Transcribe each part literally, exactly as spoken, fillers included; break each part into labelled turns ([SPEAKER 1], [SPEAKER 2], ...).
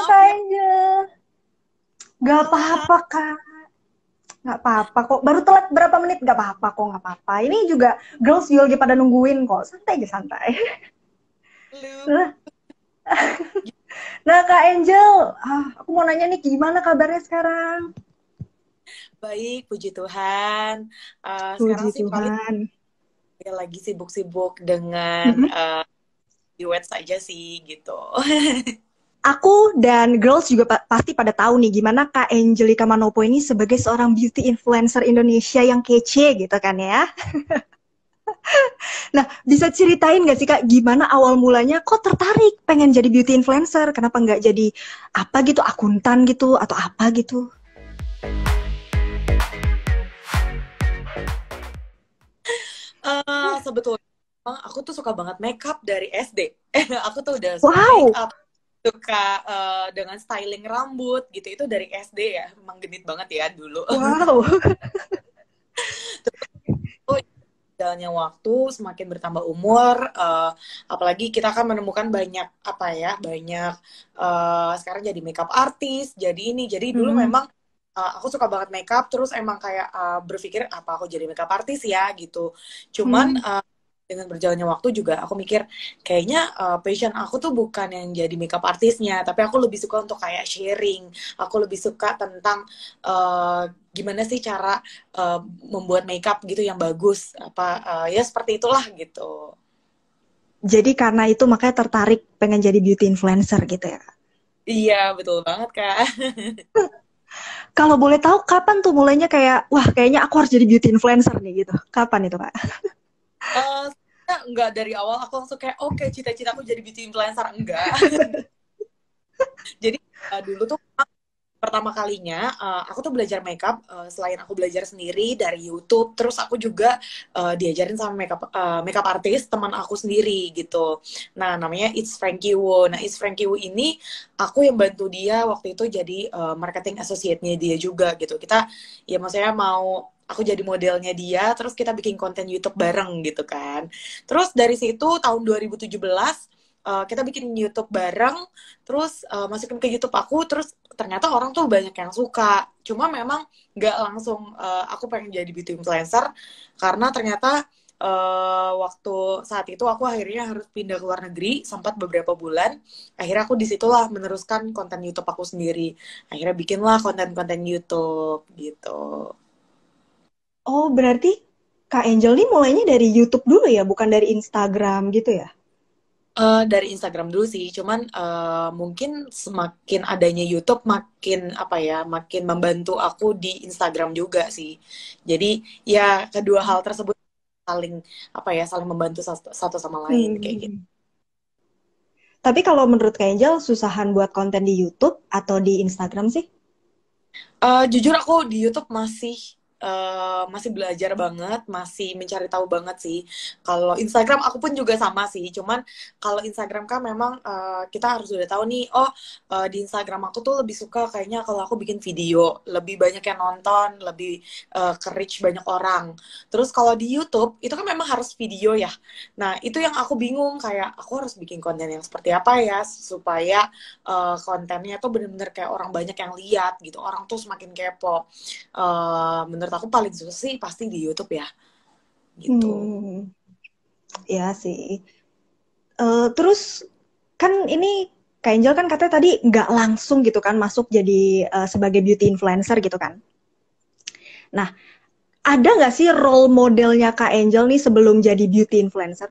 [SPEAKER 1] Kak
[SPEAKER 2] ya.
[SPEAKER 1] Angel. Gak
[SPEAKER 2] Telat.
[SPEAKER 1] apa-apa, Kak. Gak apa-apa kok. Baru telat berapa menit? Gak apa-apa kok, gak apa-apa. Ini juga girls juga lagi pada nungguin kok. Santai aja, santai.
[SPEAKER 2] Lu.
[SPEAKER 1] Nah, nah Kak Angel, ah, aku mau nanya nih, gimana kabarnya sekarang?
[SPEAKER 2] Baik, puji Tuhan. Eh, sekarang
[SPEAKER 1] Puji
[SPEAKER 2] sih paling
[SPEAKER 1] Tuhan.
[SPEAKER 2] ya lagi sibuk-sibuk dengan
[SPEAKER 1] Mm-mm.
[SPEAKER 2] uh, duet saja sih gitu.
[SPEAKER 1] Aku dan girls juga pa- pasti pada tahu nih gimana Kak Angelika Manopo ini sebagai seorang beauty influencer Indonesia yang kece gitu kan ya. Nah, bisa ceritain nggak sih Kak, gimana awal mulanya kok tertarik pengen jadi beauty influencer? Kenapa nggak jadi apa gitu, akuntan gitu, atau apa gitu?
[SPEAKER 2] Eh sebetulnya emang aku tuh suka banget makeup dari S D. Aku tuh udah suka
[SPEAKER 1] Wow,
[SPEAKER 2] makeup, suka eh, dengan styling rambut gitu. Itu dari S D ya. Emang genit banget ya dulu.
[SPEAKER 1] wow.
[SPEAKER 2] Terus jalannya waktu, semakin bertambah umur, eh, apalagi kita kan menemukan banyak apa ya, banyak eh, sekarang jadi makeup artist, jadi ini, jadi dulu
[SPEAKER 1] Hmm,
[SPEAKER 2] memang eh, aku suka banget makeup, terus emang kayak eh, berpikir apa aku jadi makeup artist ya gitu. Cuman
[SPEAKER 1] hmm.
[SPEAKER 2] eh, dengan berjalannya waktu juga aku mikir kayaknya eh, passion aku tuh bukan yang jadi makeup artisnya, tapi aku lebih suka untuk kayak sharing. Aku lebih suka tentang eh, gimana sih cara uh, membuat makeup gitu yang bagus apa uh, ya seperti itulah gitu.
[SPEAKER 1] Jadi karena itu makanya tertarik pengen jadi beauty influencer gitu ya.
[SPEAKER 2] Iya betul banget kak.
[SPEAKER 1] Kalau boleh tahu kapan tuh mulainya kayak, wah kayaknya aku harus jadi beauty influencer nih gitu. Kapan itu Kak?
[SPEAKER 2] uh, Enggak dari awal aku langsung kayak oke okay, cita-citaku jadi beauty influencer enggak. Jadi uh, dulu tuh pertama kalinya uh, aku tuh belajar makeup uh, selain aku belajar sendiri dari YouTube, terus aku juga uh, diajarin sama makeup uh, makeup artist teman aku sendiri gitu. Nah namanya It's Frankie Wu. Nah It's Frankie Wu ini aku yang bantu dia waktu itu jadi uh, marketing associate-nya dia juga gitu. Kita ya maksudnya mau aku jadi modelnya dia, terus kita bikin konten YouTube bareng gitu kan. Terus dari situ tahun dua ribu tujuh belas uh, kita bikin YouTube bareng, terus uh, masukin ke YouTube aku, terus ternyata orang tuh banyak yang suka. Cuma memang nggak langsung uh, aku pengen jadi beauty influencer karena ternyata uh, waktu saat itu aku akhirnya harus pindah ke luar negeri sempat beberapa bulan. Akhirnya aku disitulah meneruskan konten YouTube aku sendiri. Akhirnya bikinlah konten-konten YouTube gitu.
[SPEAKER 1] Oh berarti Kak Angel nih mulainya dari YouTube dulu ya, bukan dari Instagram gitu ya?
[SPEAKER 2] Eh, dari Instagram dulu sih, cuman eh, mungkin semakin adanya YouTube makin apa ya, makin membantu aku di Instagram juga sih. Jadi ya kedua hal tersebut saling apa ya, saling membantu satu, satu sama lain kayak gitu.
[SPEAKER 1] Hmm. Tapi kalau menurut Kak Angel, susahan buat konten di YouTube atau di Instagram sih?
[SPEAKER 2] Eh, jujur aku di YouTube masih eh, masih belajar banget, masih mencari tahu banget sih. Kalau Instagram aku pun juga sama sih. Cuman kalau Instagram kan memang eh, kita harus udah tahu nih, oh eh, di Instagram aku tuh lebih suka kayaknya kalau aku bikin video, lebih banyak yang nonton, lebih eh, ke reach banyak orang. Terus kalau di YouTube itu kan memang harus video ya. Nah, itu yang aku bingung kayak aku harus bikin konten yang seperti apa ya supaya uh, kontennya tuh bener-bener kayak orang banyak yang lihat gitu, orang tuh semakin kepo. Uh, menurut aku paling susah sih pasti di YouTube ya gitu.
[SPEAKER 1] Hmm, ya sih. Eh, terus kan ini Kak Angel kan katanya tadi nggak langsung gitu kan masuk jadi eh, sebagai beauty influencer gitu kan. Nah, ada nggak sih role modelnya Kak Angel nih sebelum jadi beauty influencer?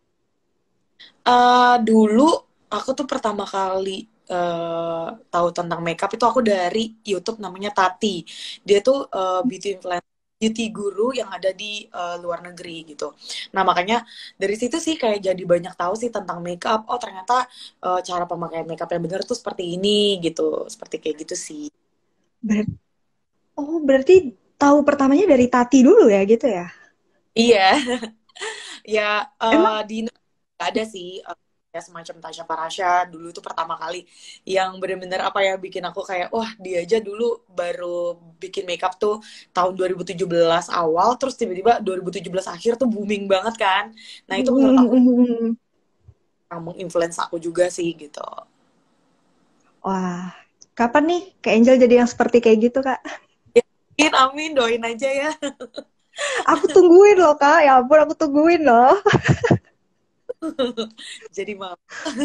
[SPEAKER 2] Uh, dulu aku tuh pertama kali uh, tahu tentang makeup itu aku dari YouTube namanya Tati. Dia tuh uh, beauty influencer, beauty guru yang ada di uh, luar negeri gitu. Nah makanya dari situ sih kayak jadi banyak tahu sih tentang makeup. Oh ternyata uh, cara pemakaian makeup yang benar tuh seperti ini gitu, seperti kayak gitu sih.
[SPEAKER 1] Ber oh, berarti tahu pertamanya dari Tati dulu ya gitu ya?
[SPEAKER 2] Iya, ya eh,
[SPEAKER 1] Emang
[SPEAKER 2] di Indonesia nggak ada sih eh, ya semacam Tasya Farasya dulu itu pertama kali yang bener-bener apa ya bikin aku kayak wah dia aja dulu baru bikin makeup tuh tahun dua ribu tujuh belas awal terus tiba-tiba dua ribu tujuh belas akhir tuh booming banget kan. Nah itu menurut aku yang menginfluence aku juga sih gitu.
[SPEAKER 1] Wah, kapan nih Kak Angel jadi yang seperti kayak gitu, Kak?
[SPEAKER 2] Amin, amin, doain aja ya.
[SPEAKER 1] Aku tungguin loh, Kak. Ya ampun, aku tungguin loh.
[SPEAKER 2] Jadi maaf.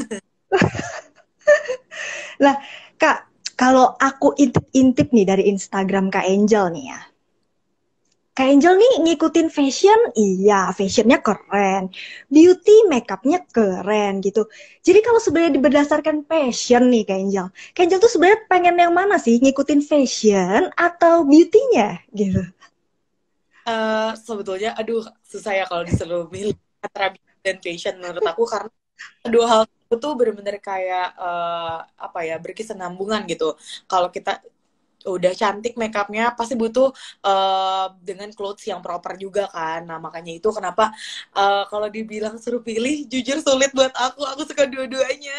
[SPEAKER 1] Lah, Kak, kalau aku intip-intip nih dari Instagram Kak Angel nih ya. Kak Angel nih ngikutin fashion, iya fashionnya keren. Beauty, makeupnya keren gitu. Jadi kalau sebenarnya berdasarkan passion nih Kak Angel. Kak Angel tuh sebenarnya pengen yang mana sih? Ngikutin fashion atau beauty-nya gitu?
[SPEAKER 2] Eh, sebetulnya, aduh, susah ya kalau disuruh milih antara beauty dan fashion menurut aku, karena kedua hal itu tuh bener-bener kayak eh, apa ya, berkesinambungan gitu. Kalau kita udah cantik makeupnya pasti butuh uh, dengan clothes yang proper juga kan. Nah makanya itu kenapa uh, kalau dibilang suruh pilih, jujur sulit buat aku. Aku suka dua-duanya.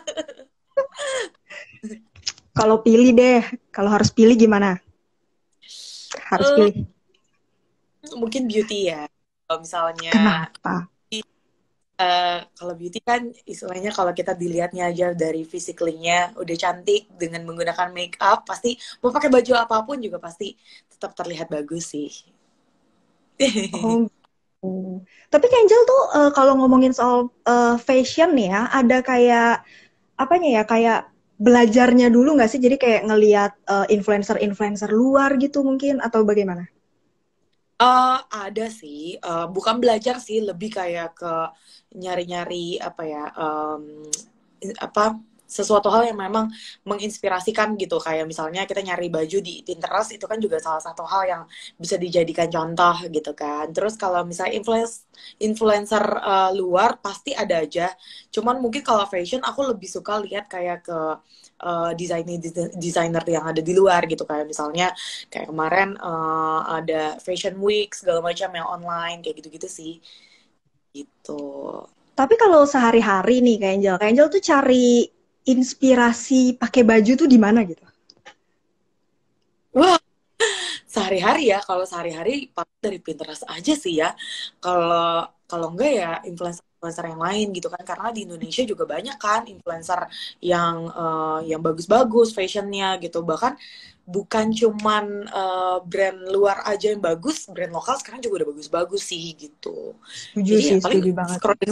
[SPEAKER 1] Kalau pilih deh, kalau harus pilih gimana? Harus
[SPEAKER 2] Uh,
[SPEAKER 1] pilih.
[SPEAKER 2] mungkin beauty ya. Kalau misalnya
[SPEAKER 1] Kenapa?
[SPEAKER 2] uh, kalau beauty kan istilahnya kalau kita dilihatnya aja dari physically-nya udah cantik dengan menggunakan make up, pasti mau pakai baju apapun juga pasti tetap terlihat bagus sih.
[SPEAKER 1] Oh, gitu. Tapi Kak Angel tuh uh, kalau ngomongin soal uh, fashion nih ya, ada kayak apanya ya, kayak belajarnya dulu nggak sih? Jadi kayak ngelihat uh, influencer-influencer luar gitu mungkin atau bagaimana?
[SPEAKER 2] Eh, ada sih, Eh, bukan belajar sih, lebih kayak ke nyari-nyari apa ya, em, apa sesuatu hal yang memang menginspirasikan gitu. Kayak misalnya kita nyari baju di Pinterest, itu kan juga salah satu hal yang bisa dijadikan contoh gitu kan. Terus kalau misalnya influence influencer eh, luar pasti ada aja. Cuman mungkin kalau fashion aku lebih suka lihat kayak ke eh, desainer desainer yang ada di luar gitu, kayak misalnya kayak kemarin eh, ada Fashion Week segala macam yang online kayak gitu-gitu sih gitu.
[SPEAKER 1] Tapi kalau sehari-hari nih Kak Angel, Kak Angel tuh cari inspirasi pakai baju tuh di mana gitu?
[SPEAKER 2] Wah, sehari-hari ya, kalau sehari-hari paling dari Pinterest aja sih ya. Kalau kalau enggak ya influencer-influencer yang lain gitu kan, karena di Indonesia juga banyak kan influencer yang eh, yang bagus-bagus fashionnya gitu. Bahkan bukan cuman eh, brand luar aja yang bagus, brand lokal sekarang juga udah bagus-bagus sih gitu.
[SPEAKER 1] Setuju
[SPEAKER 2] Jadi ya
[SPEAKER 1] sih,
[SPEAKER 2] paling
[SPEAKER 1] setuju banget.
[SPEAKER 2] scrolling.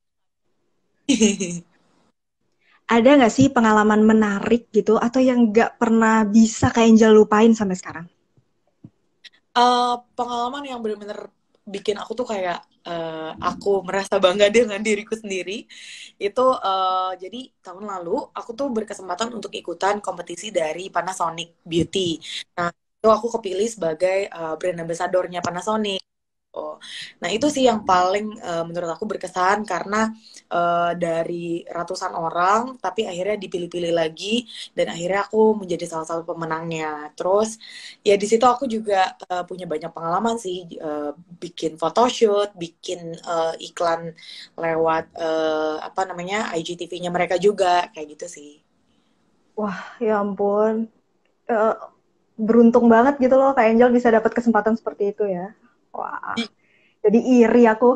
[SPEAKER 1] Ada nggak sih pengalaman menarik gitu atau yang nggak pernah bisa Kak Angel lupain sampai sekarang?
[SPEAKER 2] Eh, pengalaman yang benar-benar bikin aku tuh kayak eh, aku merasa bangga dengan diriku sendiri itu, eh, jadi tahun lalu aku tuh berkesempatan untuk ikutan kompetisi dari Panasonic Beauty. Nah itu aku kepilih sebagai eh, brand ambassador-nya Panasonic. Oh. Nah, itu sih yang paling uh, menurut aku berkesan karena uh, dari ratusan orang, tapi akhirnya dipilih-pilih lagi dan akhirnya aku menjadi salah satu pemenangnya. Terus ya di situ aku juga uh, punya banyak pengalaman sih, uh, bikin photoshoot, bikin uh, iklan lewat uh, apa namanya I G T V-nya mereka juga kayak gitu sih.
[SPEAKER 1] Wah, ya ampun. Eh, beruntung banget gitu loh Kak Angel bisa dapat kesempatan seperti itu ya. Wah, jadi iri aku.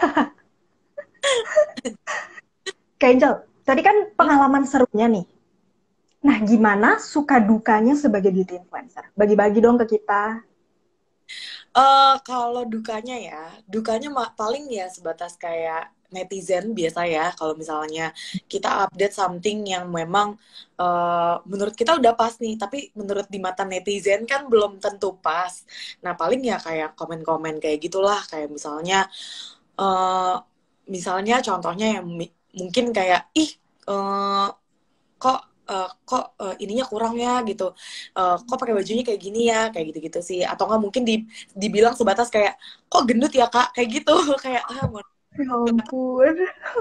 [SPEAKER 1] Kak Angel, tadi kan pengalaman serunya nih. Nah, gimana suka dukanya sebagai beauty influencer? Bagi-bagi dong ke kita.
[SPEAKER 2] Eh kalau dukanya ya, dukanya ma- paling ya sebatas kayak netizen biasa ya. Kalau misalnya kita update something yang memang eh, menurut kita udah pas nih, tapi menurut di mata netizen kan belum tentu pas. Nah paling ya kayak komen-komen kayak gitulah, kayak misalnya, eh misalnya contohnya yang mi- mungkin kayak ih, eh, kok eh, kok eh, ininya kurang ya gitu. Eh, kok pakai bajunya kayak gini ya, kayak gitu-gitu sih, atau nggak mungkin di, dibilang sebatas kayak kok gendut ya kak, kayak gitu. Kayak ah mau
[SPEAKER 1] Ya ampun.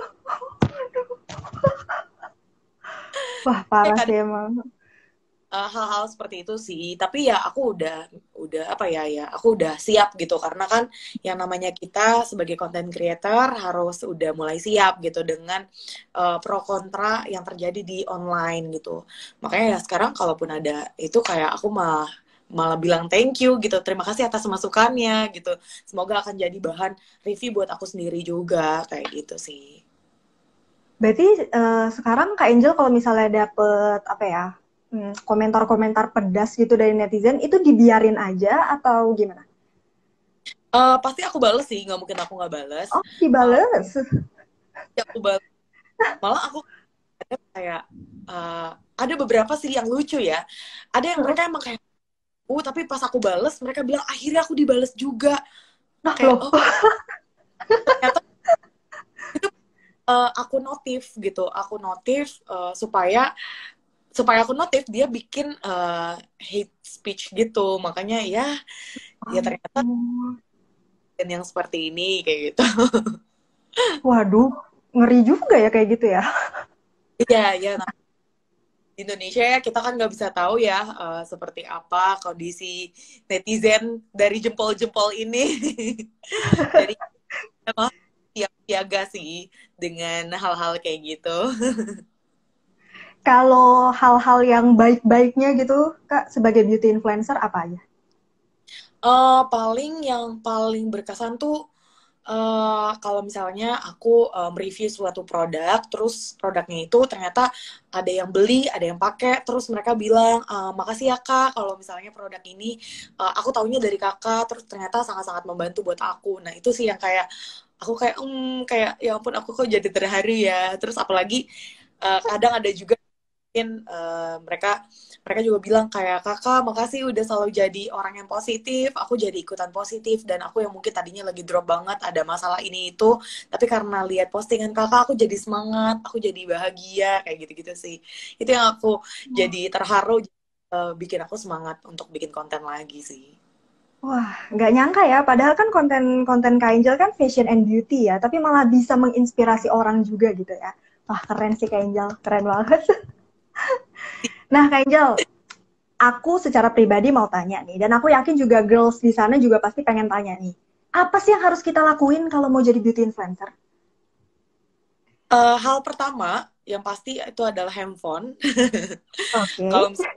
[SPEAKER 1] Wah,
[SPEAKER 2] kayak
[SPEAKER 1] parah
[SPEAKER 2] kadang
[SPEAKER 1] sih emang.
[SPEAKER 2] eh, hal-hal seperti itu sih, tapi ya aku udah udah apa ya ya aku udah siap gitu, karena kan yang namanya kita sebagai content creator harus udah mulai siap gitu dengan eh, pro kontra yang terjadi di online gitu. Makanya ya sekarang kalaupun ada itu kayak aku malah malah bilang thank you gitu, terima kasih atas masukannya gitu, semoga akan jadi bahan review buat aku sendiri juga kayak gitu sih.
[SPEAKER 1] Berarti uh, sekarang Kak Angel kalau misalnya dapet apa ya, hmm, komentar-komentar pedas gitu dari netizen, itu dibiarin aja atau gimana?
[SPEAKER 2] Uh, pasti aku bales sih, nggak mungkin aku nggak bales.
[SPEAKER 1] Oh,
[SPEAKER 2] Uh,
[SPEAKER 1] dibales.
[SPEAKER 2] ya aku bales. Malah aku ada kayak uh, ada beberapa sih yang lucu ya. Ada yang mereka emang kayak, uh tapi pas aku bales mereka bilang akhirnya aku dibales juga.
[SPEAKER 1] Nah
[SPEAKER 2] Kayak
[SPEAKER 1] loh.
[SPEAKER 2] oh ternyata itu uh, aku notif gitu, aku notif uh, supaya supaya aku notif dia bikin uh, hate speech gitu, makanya ya ya ternyata
[SPEAKER 1] Ampun.
[SPEAKER 2] dan yang seperti ini kayak gitu.
[SPEAKER 1] Waduh, ngeri juga ya kayak gitu ya.
[SPEAKER 2] Iya ya nah, di Indonesia ya kita kan nggak bisa tahu ya uh, seperti apa kondisi netizen dari jempol-jempol ini. Jadi emang siap-siaga sih dengan hal-hal kayak gitu.
[SPEAKER 1] Kalau hal-hal yang baik-baiknya gitu, Kak, sebagai beauty influencer apa aja?
[SPEAKER 2] Uh, paling yang paling berkesan tuh uh, kalau misalnya aku um, review suatu produk, terus produknya itu ternyata ada yang beli, ada yang pakai, terus mereka bilang, uh, makasih ya kak, kalau misalnya produk ini uh, aku taunya dari kakak, terus ternyata sangat-sangat membantu buat aku. Nah itu sih yang kayak aku kayak, hmm, kayak ya ampun aku kok jadi terharu ya. Terus apalagi uh, kadang ada juga mungkin uh, mereka mereka juga bilang kayak kakak makasih udah selalu jadi orang yang positif, aku jadi ikutan positif, dan aku yang mungkin tadinya lagi drop banget ada masalah ini itu, tapi karena lihat postingan kakak aku jadi semangat, aku jadi bahagia kayak gitu-gitu sih. Itu yang aku jadi terharu, uh, bikin aku semangat untuk bikin konten lagi sih.
[SPEAKER 1] Wah, nggak nyangka ya. Padahal kan konten-konten Kak Angel kan fashion and beauty ya, tapi malah bisa menginspirasi orang juga gitu ya. Wah, keren sih Kak Angel, keren banget. Nah, Kak Angel, aku secara pribadi mau tanya nih, dan aku yakin juga girls di sana juga pasti pengen tanya nih. Apa sih yang harus kita lakuin kalau mau jadi beauty influencer?
[SPEAKER 2] Uh, hal pertama yang pasti itu adalah handphone.
[SPEAKER 1] Oke.
[SPEAKER 2] Kalau misalnya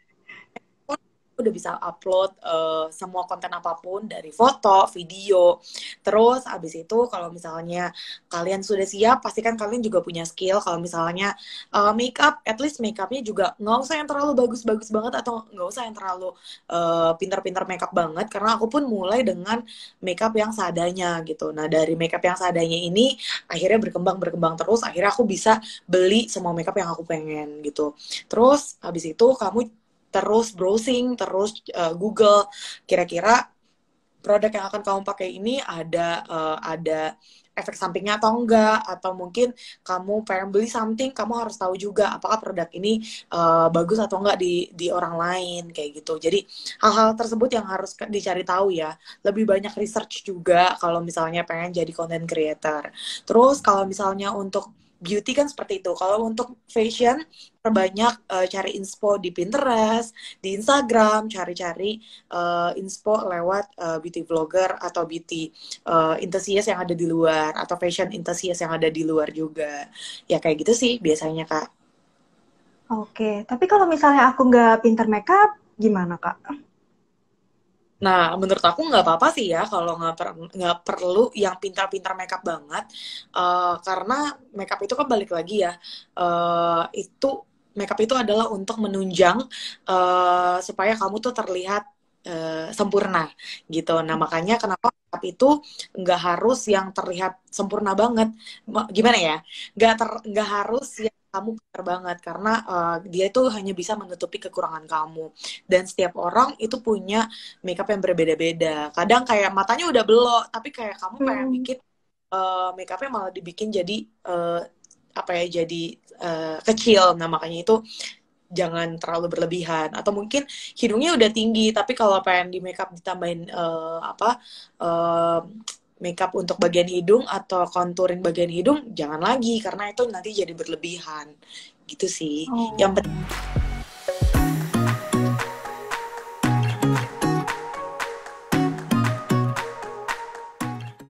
[SPEAKER 2] udah bisa upload uh, semua konten apapun dari foto, video. Terus abis itu kalau misalnya kalian sudah siap, pastikan kalian juga punya skill. Kalau misalnya uh, makeup, at least makeupnya juga nggak usah yang terlalu bagus-bagus banget atau nggak usah yang terlalu uh, pintar-pintar makeup banget. Karena aku pun mulai dengan makeup yang seadanya gitu. Nah dari makeup yang seadanya ini akhirnya berkembang berkembang terus. Akhirnya aku bisa beli semua makeup yang aku pengen gitu. Terus habis itu kamu terus browsing, terus uh, Google kira-kira produk yang akan kamu pakai ini ada uh, ada efek sampingnya atau enggak, atau mungkin kamu pengen beli something, kamu harus tahu juga apakah produk ini uh, bagus atau enggak di di orang lain kayak gitu. Jadi hal-hal tersebut yang harus dicari tahu ya. Lebih banyak research juga kalau misalnya pengen jadi content creator. Terus kalau misalnya untuk beauty kan seperti itu. Kalau untuk fashion, perbanyak uh, cari inspo di Pinterest, di Instagram, cari-cari uh, inspo lewat uh, beauty vlogger atau beauty uh, enthusiast yang ada di luar, atau fashion enthusiast yang ada di luar juga. Ya kayak gitu sih biasanya, Kak.
[SPEAKER 1] Oke, tapi kalau misalnya aku nggak pinter makeup, gimana Kak?
[SPEAKER 2] Nah, menurut aku nggak apa-apa sih ya kalau nggak per, nggak perlu yang pintar-pintar makeup banget, uh, karena makeup itu kan balik lagi ya, uh, itu makeup itu adalah untuk menunjang uh, supaya kamu tuh terlihat uh, sempurna gitu. Nah, makanya kenapa makeup itu nggak harus yang terlihat sempurna banget, gimana ya? Nggak ter, nggak harus yang kamu pintar banget, karena uh, dia itu hanya bisa menutupi kekurangan kamu, dan setiap orang itu punya makeup yang berbeda-beda. Kadang kayak matanya udah belok, tapi kayak kamu pengen
[SPEAKER 1] Hmm.
[SPEAKER 2] bikin uh, makeupnya malah dibikin jadi uh, apa ya, jadi uh, kecil. Nah makanya itu jangan terlalu berlebihan. Atau mungkin hidungnya udah tinggi, tapi kalau pengen di makeup ditambahin uh, apa uh, makeup untuk bagian hidung atau contouring bagian hidung, jangan lagi karena itu nanti jadi berlebihan. Gitu sih. Yang
[SPEAKER 1] Oh.
[SPEAKER 2] penting